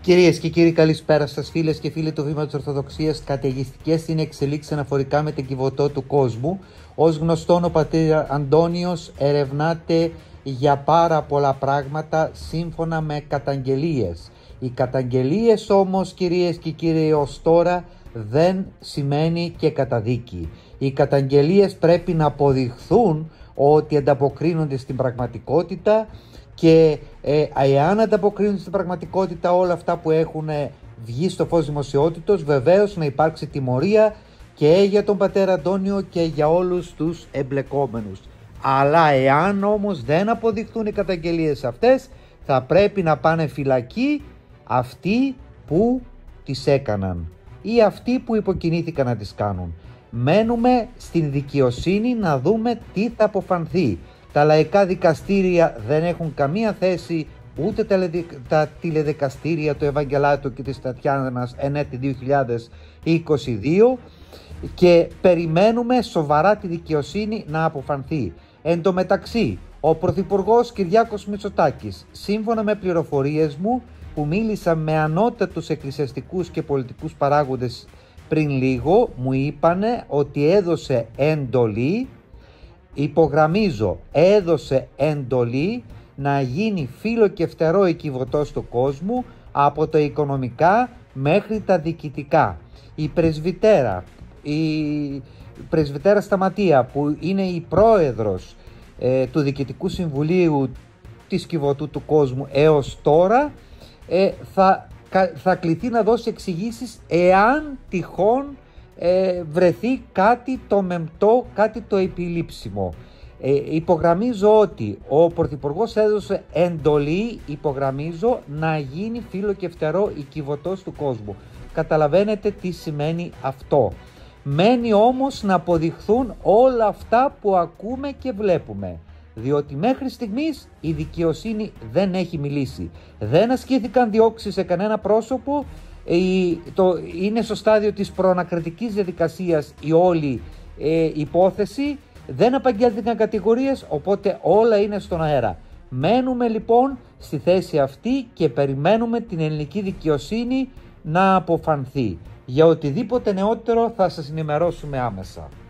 Κυρίες και κύριοι, καλησπέρα σας, φίλες και φίλοι του Βήμα της Ορθοδοξίας. Καταιγιστικές είναι εξελίξεις αναφορικά με την Κιβωτό του κόσμου. Ως γνωστόν, ο πατήρ Αντώνιος ερευνάται για πάρα πολλά πράγματα σύμφωνα με καταγγελίες. Οι καταγγελίες όμως, κυρίες και κύριοι, ως τώρα δεν σημαίνει και καταδίκη. Οι καταγγελίες πρέπει να αποδειχθούν ότι ανταποκρίνονται στην πραγματικότητα και εάν ανταποκρίνονται στην πραγματικότητα όλα αυτά που έχουν βγει στο φως δημοσιότητος, βεβαίως να υπάρξει τιμωρία και για τον πατέρα Αντώνιο και για όλους τους εμπλεκόμενους. Αλλά εάν όμως δεν αποδειχθούν οι καταγγελίες αυτές, θα πρέπει να πάνε φυλακή αυτοί που τις έκαναν ή αυτοί που υποκινήθηκαν να τις κάνουν. Μένουμε στην δικαιοσύνη να δούμε τι θα αποφανθεί. Τα λαϊκά δικαστήρια δεν έχουν καμία θέση, ούτε τα τηλεδικαστήρια του Ευαγγελάτου και της Τατιάνας εν έτη 2022, και περιμένουμε σοβαρά τη δικαιοσύνη να αποφανθεί. Εν τω μεταξύ, ο Πρωθυπουργός Κυριάκος Μητσοτάκης, σύμφωνα με πληροφορίες μου που μίλησα με ανώτατους εκκλησιαστικούς και πολιτικούς παράγοντες πριν λίγο, μου είπανε ότι έδωσε εντολή, υπογραμμίζω, έδωσε εντολή να γίνει φύλλο και φτερό η Κιβωτός του κόσμου, από τα οικονομικά μέχρι τα διοικητικά. Η πρεσβυτέρα Σταματία, που είναι η πρόεδρος του Διοικητικού Συμβουλίου της Κιβωτού του κόσμου έως τώρα, θα κληθεί να δώσει εξηγήσεις εάν τυχόν βρεθεί κάτι το μεμπτό, κάτι το επιλήψιμο. Υπογραμμίζω ότι ο Πρωθυπουργός έδωσε εντολή, υπογραμμίζω, να γίνει φύλλο και φτερό η Κιβωτός του κόσμου. Καταλαβαίνετε τι σημαίνει αυτό. Μένει όμως να αποδειχθούν όλα αυτά που ακούμε και βλέπουμε, διότι μέχρι στιγμής η δικαιοσύνη δεν έχει μιλήσει. Δεν ασκήθηκαν διώξεις σε κανένα πρόσωπο. Είναι στο στάδιο της προανακριτικής διαδικασίας η όλη υπόθεση. Δεν απαγγέλθηκαν κατηγορίες, οπότε όλα είναι στον αέρα. Μένουμε λοιπόν στη θέση αυτή και περιμένουμε την ελληνική δικαιοσύνη να αποφανθεί. Για οτιδήποτε νεότερο θα σας ενημερώσουμε άμεσα.